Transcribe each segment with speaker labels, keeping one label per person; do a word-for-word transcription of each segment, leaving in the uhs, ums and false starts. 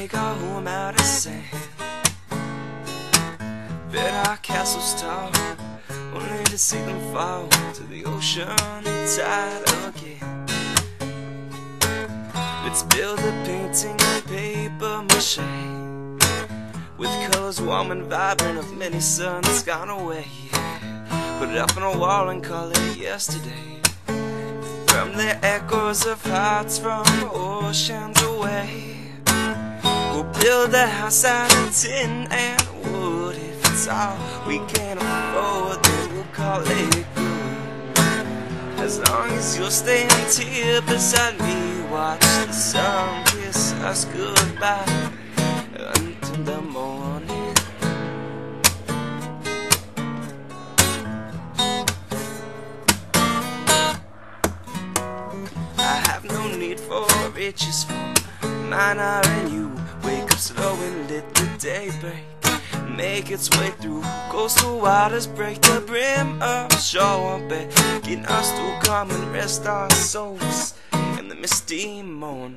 Speaker 1: make our home out of sand. Build our castles tall, only to see them fall to the ocean tide again. Let's build a painting of paper mache, with colors warm and vibrant of many suns gone away. Put it up on a wall and call it yesterday, from the echoes of hearts from oceans away. We'll build a house out of tin and wood. If it's all we can afford, then we'll call it good. As long as you'll stand here beside me, watch the sun kiss us goodbye until the morning. I have no need for riches, for mine are in you. Wake up slow and let the day break, make its way through coastal waters, break the brim of shore, begging us to come and rest our souls in the misty morn.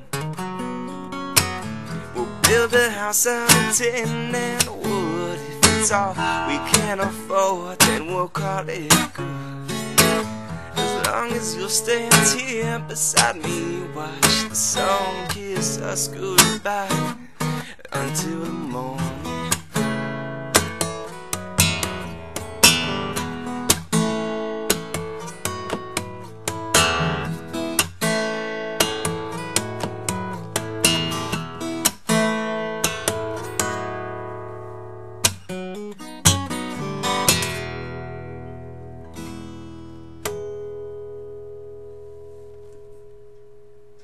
Speaker 1: We'll build a house out of tin and wood. If it's all we can afford, then we'll call it good. As long as you'll stand here beside me, watch the sun kiss us goodbye until the morning.